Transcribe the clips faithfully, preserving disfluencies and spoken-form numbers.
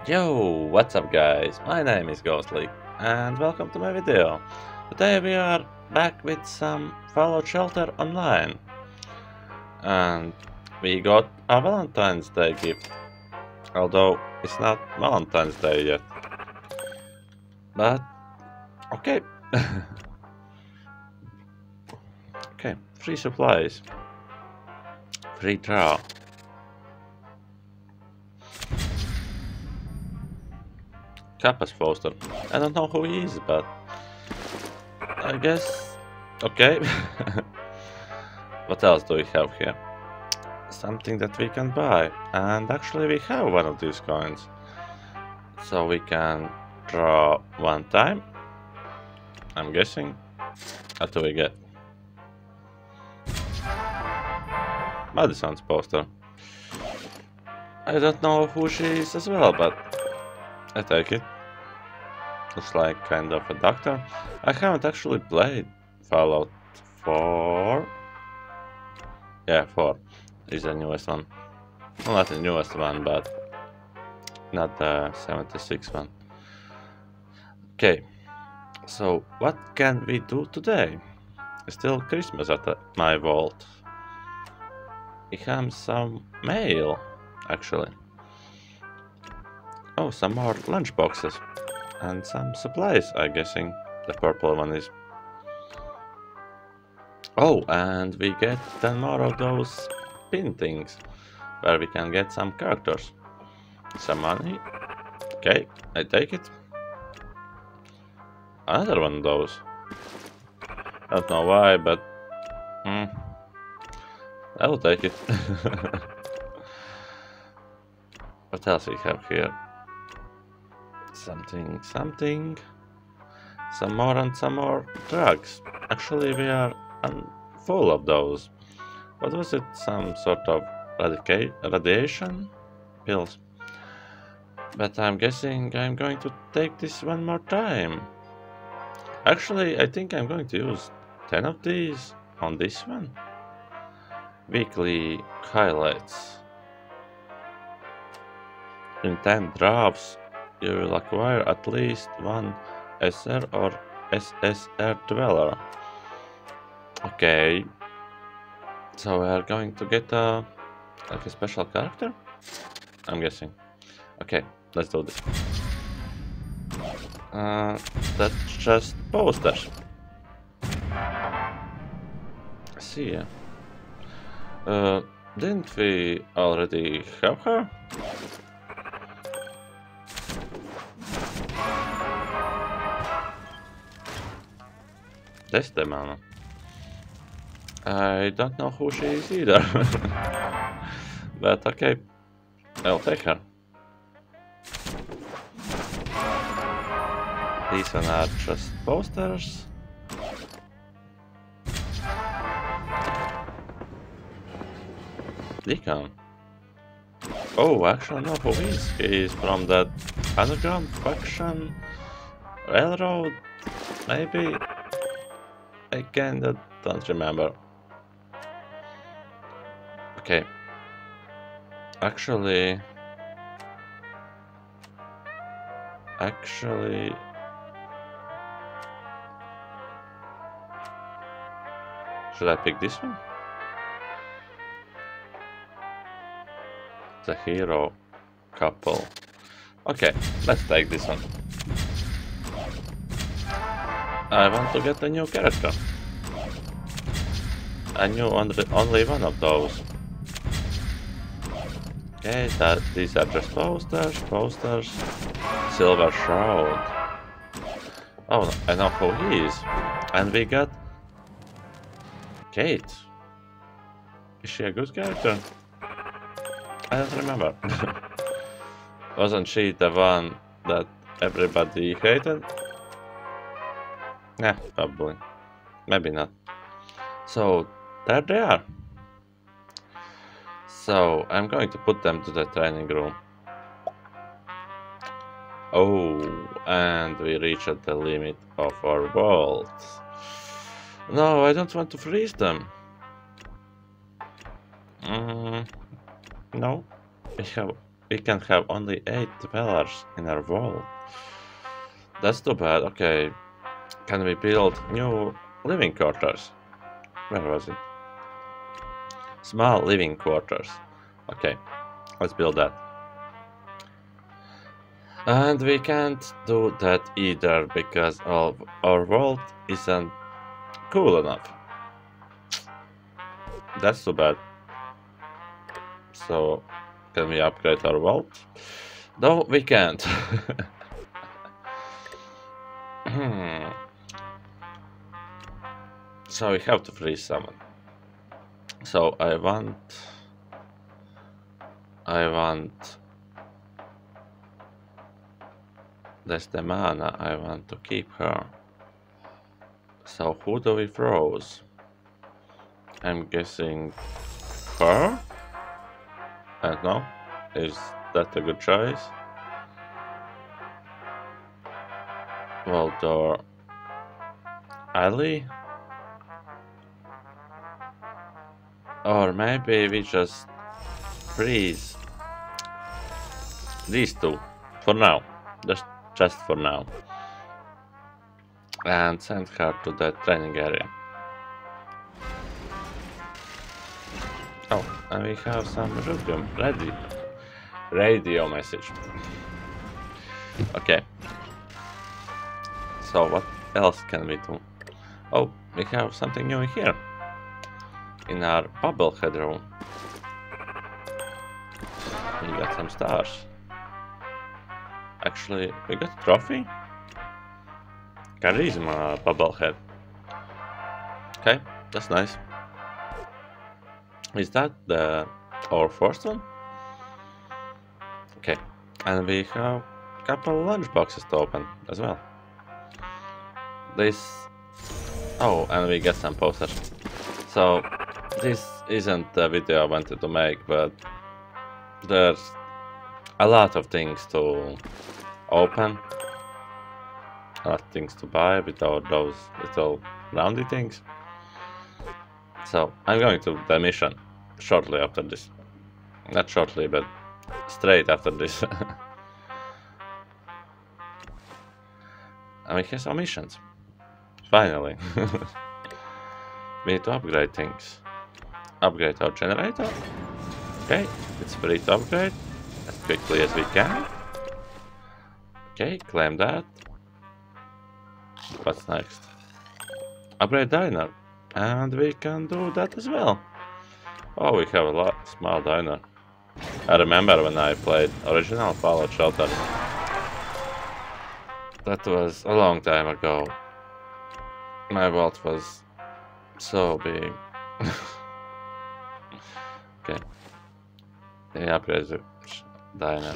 Yo, what's up guys? My name is Ghostly and welcome to my video. Today we are back with some Fallout Shelter Online. And we got a Valentine's Day gift. Although it's not Valentine's Day yet. But okay. Okay, free supplies. Free draw. Kappa's poster. I don't know who he is, but I guess okay. What else do we have here? Something that we can buy, and actually we have one of these coins, so we can draw one time. I'm guessing. What do we get? Madison's poster. I don't know who she is as well, but I take it. Looks like kind of a doctor. I haven't actually played Fallout four. Yeah, four is the newest one. Well, not the newest one, but not the seventy-six one. Okay, so what can we do today? It's still Christmas at the, my vault. We have some mail, actually. Oh, some more lunch boxes. And some supplies, I'm guessing. The purple one is. Oh, and we get ten more of those pin things, where we can get some characters. Some money. Okay, I take it. Another one of those. I don't know why, but hmm, I will take it. What else we have here? Something, something. Some more and some more drugs. Actually, we are full of those. What was it? Some sort of radica radiation pills. But I'm guessing I'm going to take this one more time. Actually, I think I'm going to use ten of these on this one. Weekly highlights. In ten drops, you will acquire at least one S R or S S R Dweller. Okay. So we are going to get a, like a special character? I'm guessing. Okay, let's do this. Uh, that's just posters. See ya. Uh, didn't we already have her? Desdemona. I don't know who she is either. But okay, I'll take her. These one are just posters. Deacon. Oh, actually no, who is? He is from that underground faction railroad, maybe? I kinda don't remember. Okay. Actually... Actually... Should I pick this one? The hero couple. Okay, let's take this one. I want to get a new character. I knew only, only one of those. Okay, that these are just posters, posters. Silver Shroud. Oh, I know who he is. And we got Kate. Is she a good character? I don't remember. Wasn't she the one that everybody hated? Yeah, probably. Maybe not. So, there they are. So, I'm going to put them to the training room. Oh, and we reached the limit of our vault. No, I don't want to freeze them. Mm, no, we have we can have only eight dwellers in our world. That's too bad. Okay, can we build new living quarters? Where was it? Small living quarters. Okay, let's build that. And we can't do that either because of our world isn't cool enough. That's too bad. So, can we upgrade our world? No, we can't. Hmm. So we have to freeze summon. So I want... I want... Desdemona, I want to keep her. So who do we froze? I'm guessing her? I don't know. Is that a good choice? Waldor Ali? Or maybe we just freeze these two for now. Just just for now. And send her to the training area. Oh, and we have some radio, radio, radio message. Okay. So what else can we do? Oh, we have something new here. In our bubblehead room. We got some stars. Actually, we got a trophy? Charisma bubblehead. Okay, that's nice. Is that the our first one? Okay, and we have a couple lunch boxes to open as well. This... Oh, and we get some posters. So, this isn't the video I wanted to make, but there's a lot of things to open, a lot of things to buy without those little roundy things. So I'm going to the mission shortly after this. Not shortly, but straight after this. And we have some missions. Finally. We need to upgrade things. Upgrade our generator. Okay, it's free to upgrade as quickly as we can. Okay, claim that. What's next? Upgrade diner. And we can do that as well. Oh, we have a lot small diner. I remember when I played original Fallout Shelter. That was a long time ago. My world was so big. Okay. They upgrade the diner.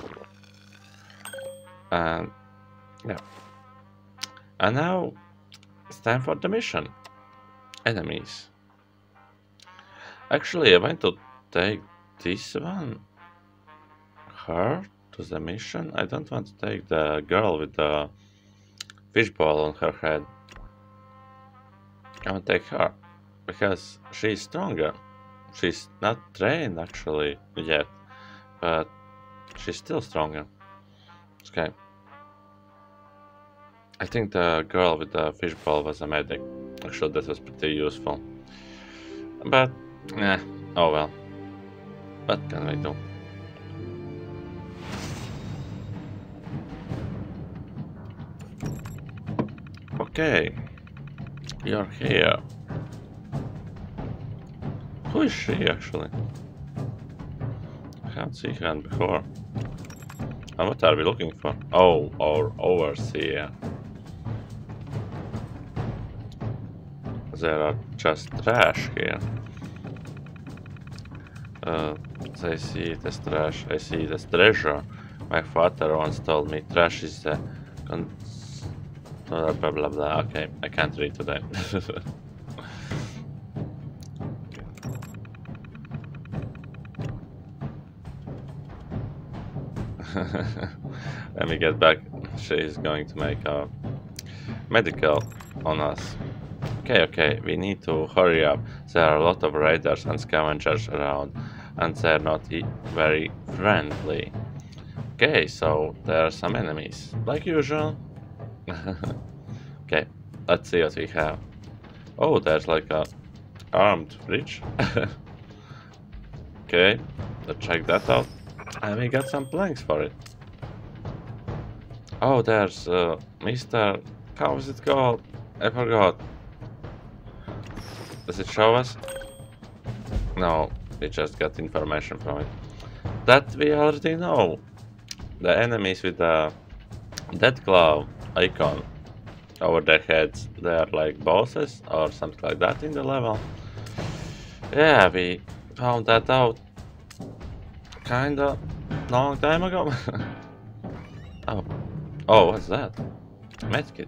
And yeah. And now it's time for the mission. Enemies. Actually, I want to take this one. Her to the mission. I don't want to take the girl with the fishbowl on her head. I want to take her because she's stronger. She's not trained actually yet, but she's still stronger. Okay. I think the girl with the fishbowl was a medic. Actually, that was pretty useful. But, eh, oh well. What can I do? Okay. You're here. Who is she actually? I haven't seen her before. And what are we looking for? Oh, our overseer. There are just trash here. Uh, I see it as trash. I see it as treasure. My father once told me trash is the con blah blah blah blah. Okay, I can't read today. Let me get back. She's going to make a medical on us. Okay, okay, we need to hurry up. There are a lot of raiders and scavengers around, and they're not e very friendly. Okay, so there are some enemies, like usual. Okay, let's see what we have. Oh, there's like a armed bridge. Okay, let's check that out. And we got some planks for it. Oh, there's uh, Mister How is it called? I forgot. Does it show us? No, we just got information from it. That we already know. The enemies with the dead claw icon over their heads, they are like bosses or something like that in the level. Yeah, we found that out kinda long time ago. Oh, oh, what's that? Medkit.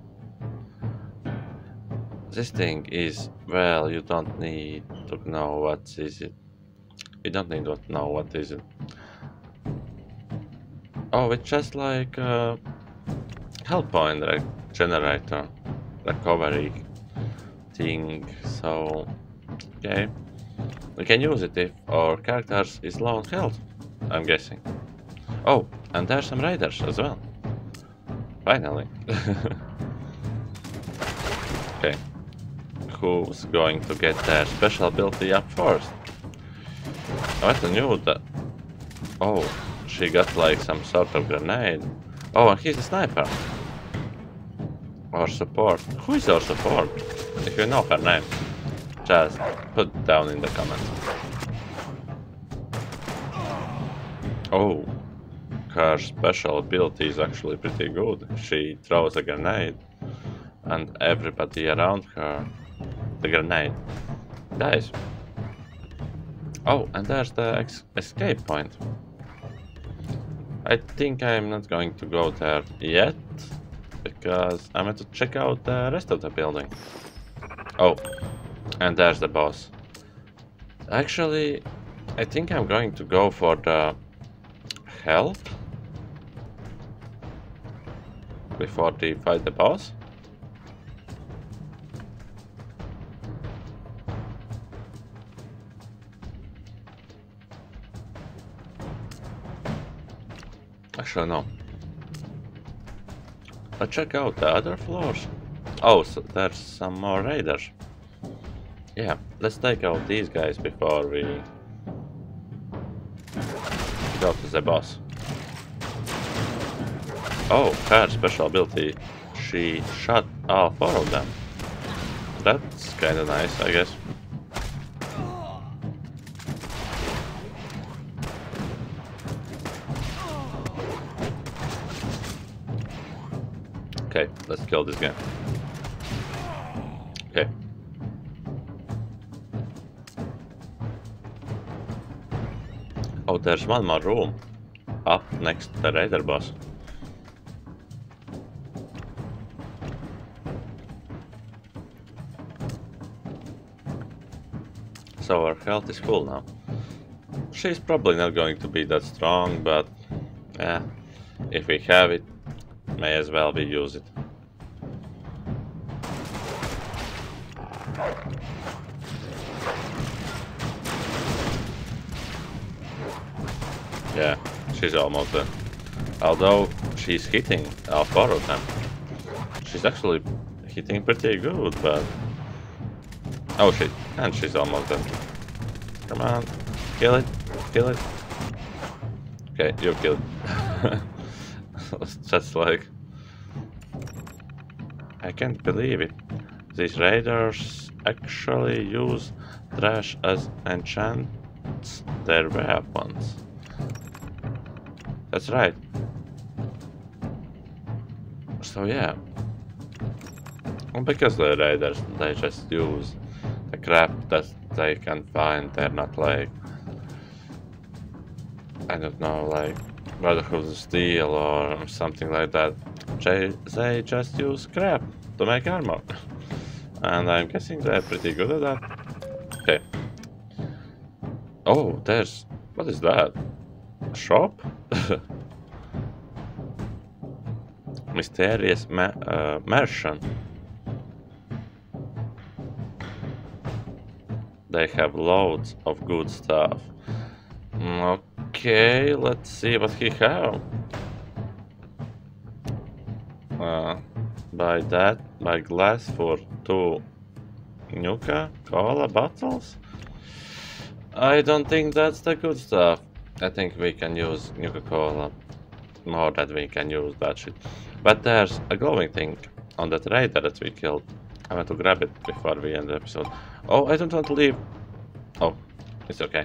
This thing is, well, you don't need to know what is it. You don't need to know what is it. Oh, it's just like a health point re generator, recovery thing. So, okay, we can use it if our characters is low on health, I'm guessing. Oh, and there's some raiders as well. Finally. Okay. Who's going to get their special ability up first? I knew that. Oh, she got like some sort of grenade. Oh, and he's a sniper. Or support. Who is our support? If you know her name, just put it down in the comments. Oh, her special ability is actually pretty good. She throws a grenade, and everybody around her, the grenade, dies. Oh, and there's the escape point. I think I'm not going to go there yet, because I'm going to check out the rest of the building. Oh, and there's the boss. Actually, I think I'm going to go for the health before we fight the boss. Actually, no. Let's check out the other floors. Oh, so there's some more raiders. Yeah, let's take out these guys before we go to the boss. Oh, her special ability. She shot all four of them. That's kinda nice, I guess. Okay, let's kill this guy. Okay. Oh, there's one more room up next to the raider boss. So our health is full now. She's probably not going to be that strong, but yeah, if we have it, may as well we use it. Yeah, she's almost done. Although she's hitting all four of them. She's actually hitting pretty good, but... Oh shit, and she's almost done. Come on, kill it, kill it. Okay, you killed it. Just like... I can't believe it. These raiders actually use trash as enchants their weapons. That's right. So yeah. Well, because the raiders, they just use the crap that they can find. They're not like... I don't know, like Brotherhood of Steel or something like that. They, they just use crap to make armor. And I'm guessing they're pretty good at that. Okay. Oh, there's... What is that? A shop? Mysterious ma uh, merchant. They have loads of good stuff. Okay, let's see what he have. Uh, buy that, buy glass for two Nuka-Cola bottles? I don't think that's the good stuff. I think we can use Nuka-Cola more than we can use that shit. But there's a glowing thing on that raider that we killed. I want to grab it before we end the episode. Oh, I don't want to leave. Oh, it's okay.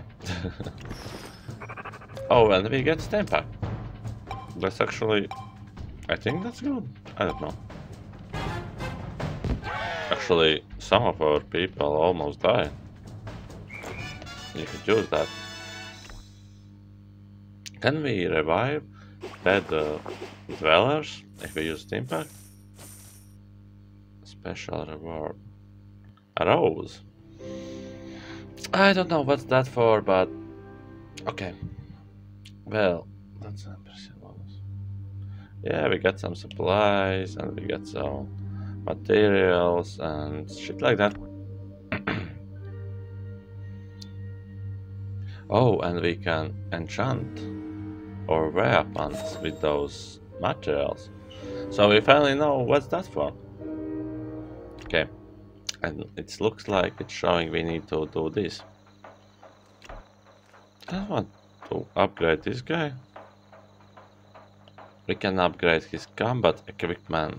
Oh, and we get Stampak. That's actually... I think that's good. I don't know. Actually, some of our people almost died. You could use that. Can we revive dead uh, dwellers if we use Stampak? Special reward. A rose. I don't know what's that for, but okay. Well, that's a percent bonus. Yeah, we got some supplies and we got some materials and shit like that. Oh, and we can enchant our weapons with those materials. So we finally know what's that for. Okay. And it looks like it's showing we need to do this. I want to upgrade this guy. We can upgrade his combat equipment.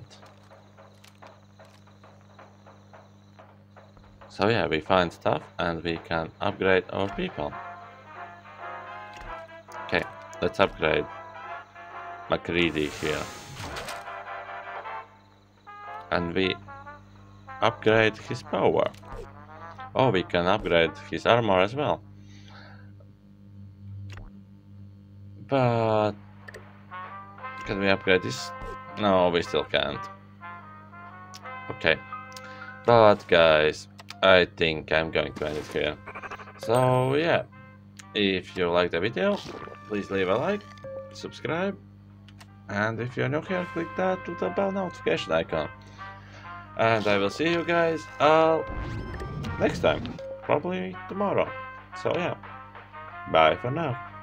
So yeah, we find stuff and we can upgrade our people. Okay, let's upgrade MacReady here. And we upgrade his power. Oh, we can upgrade his armor as well. But can we upgrade this? No, we still can't. Okay. But guys, I think I'm going to end it here. So yeah, if you liked the video, please leave a like, subscribe, and if you're new here, click that little bell notification icon. And I will see you guys all next time, probably tomorrow. So yeah, bye for now.